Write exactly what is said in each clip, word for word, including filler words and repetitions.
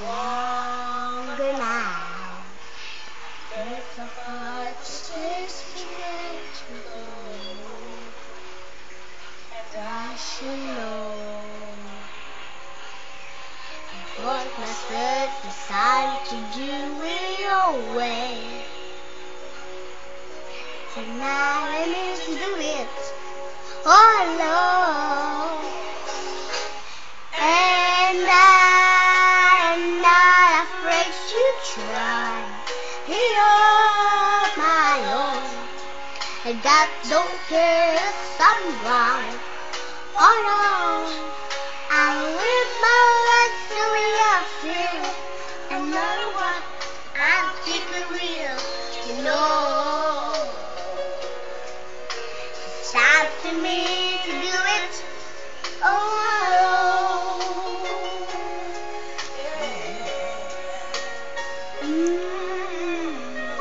longer now. There's a heart that stays began to go, and I should know. But myself decided to do it your way. Tonight I need to do it all alone. And I'm not afraid to try it on my own. And I don't care if someone, oh no, I live my life the way I feel. And no matter what, I'm keeping real, you know. It's time for me to do it all alone. Mm.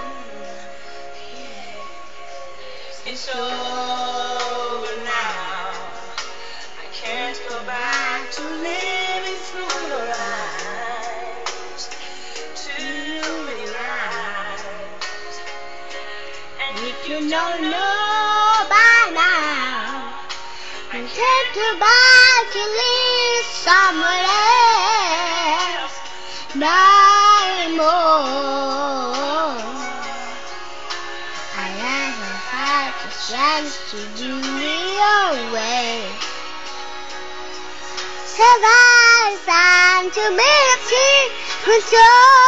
It's over now. I can't go back to living through your eyes. Too many lies. And if you don't know by now, I can't go back to live somewhere else. Not anymore. I haven't had the chance to do it your way. So it's time to make it control.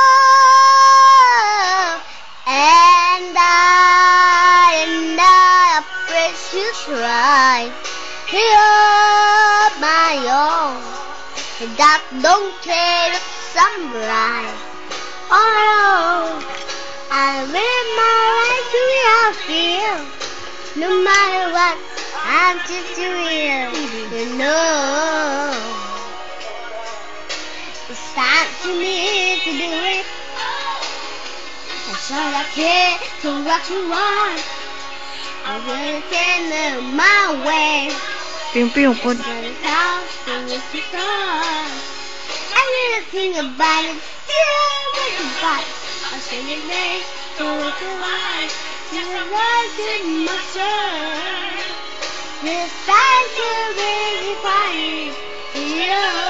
And I am not afraid to try it on my own. And I don't care if some right or wrong. I live my life the way I feel. No matter what, I'm just real, you know. It's time for me to do it. That's all I care, to what you want. I will take it my way. Piung piung pun. Everything about it, still with the body. I say your name, so it's a lie. Just a rise in my soul. This time to really find you.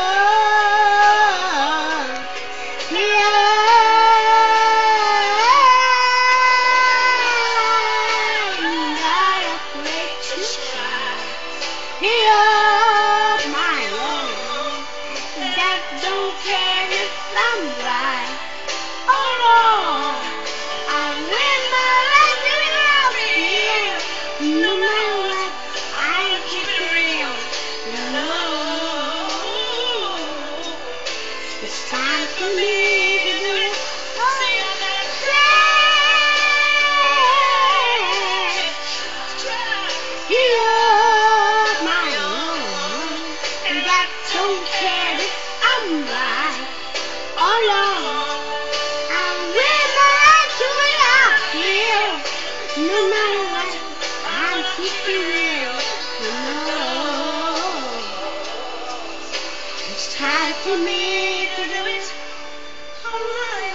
Yeah. I'm not afraid to try. You're my own. That don't care if I'm right or wrong. I live my life without fear. No matter what, I keep it real. You know, it's time for me to do it. You're my own, and I don't care if I'm right or wrong. I live my life the way I feel. No matter what, I'm keeping real. You know, it's time for me to do it all right.